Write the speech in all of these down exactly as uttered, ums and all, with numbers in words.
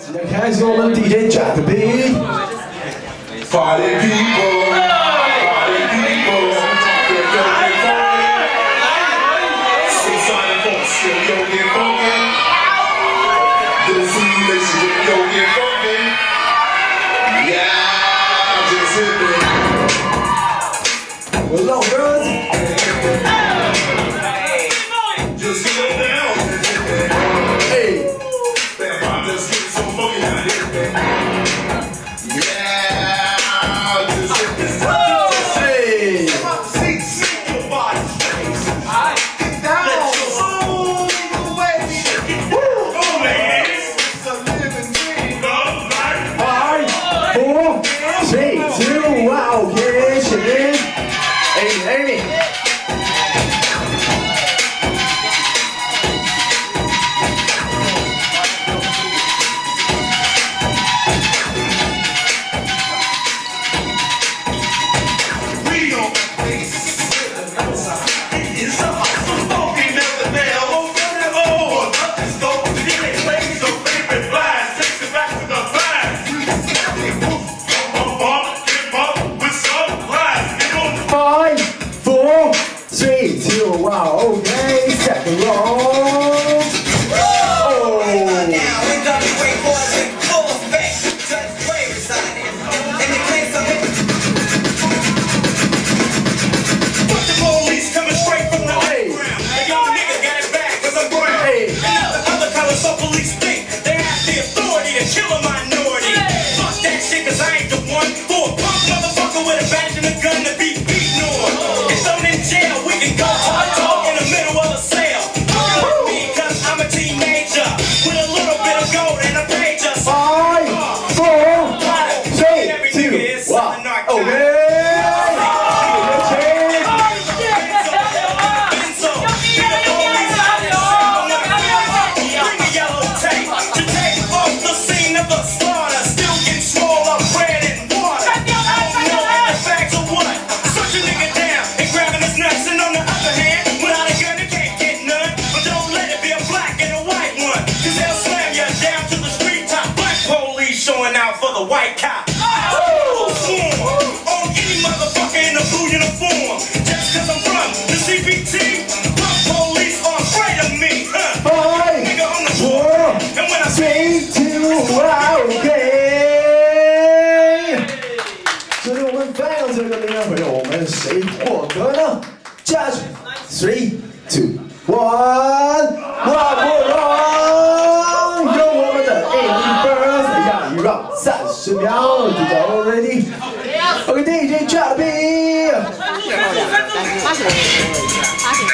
现在开始我们 D J Jack B。Party people, party people, get going funky. Suicide folks, still yo get funky. Little simulation, yo get funky. Yeah, just hit it. Hello, girls. Just slow down. Hey. Just get so funky now. Yeah, just hit this. Hey. See, see your body. Get down. Let your soul lead the way. Woo. Go, man. It's a living dream of life. Five, four, three, two, one, okay, chicken. Amy, Amy. Wow, okay, second roll. Oh! Now, we got to wait for it in full effect. Judge Dre residing. In the case of it. Fuck the police coming straight from the underground. Hey, young nigga got it back cause I'm brown. Hey. And the other colors so police think they have the authority to kill a minority. Hey. Fuck that shit cause I ain't the one for a punk motherfucker with a badge and a gun to be beaten on. Oh. And thrown in jail, we can go to a dog in the middle of a sale. Look at me cause I'm a teenager with a little bit of gold and a pager. Five, four, three, two, one. Okay. For the white cop. Oh! On any motherfucker in a blue uniform. Just cause I'm from the C B T, punk police are afraid of me. Huh? Five, nigga on the floor. And when I say two, okay. 所以我们 final 这个名人朋友，我们谁获得呢 ？Judge three, two, one, one more round， 由我们的 Amy Burns 让一让三十秒 ，D J ready？OK D J Jack B。八十，八十。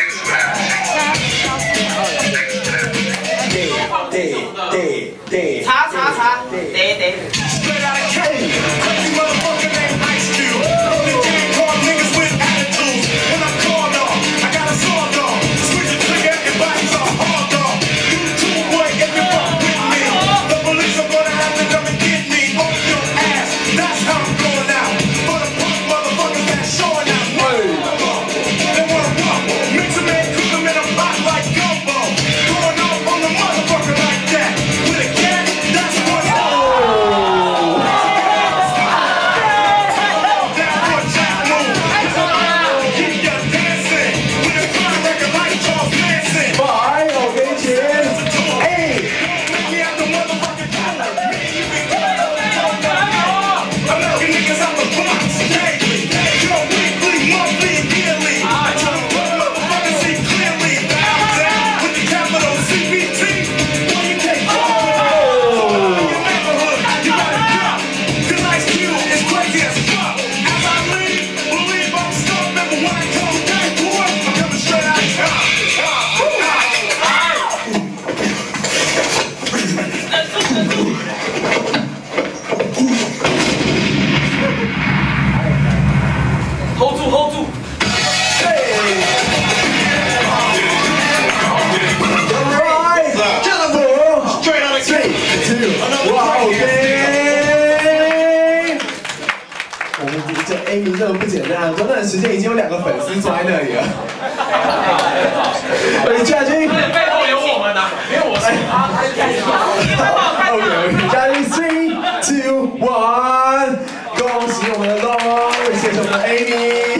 对对对。查查查，对对。Amy 真的不简单，短短的时间已经有两个粉丝坐在那里了。喂，嘉军，背后有我们呢，没有我是他，他是嘉军。OK， 嘉军。 恭喜我们的龙，谢谢我们的 Amy。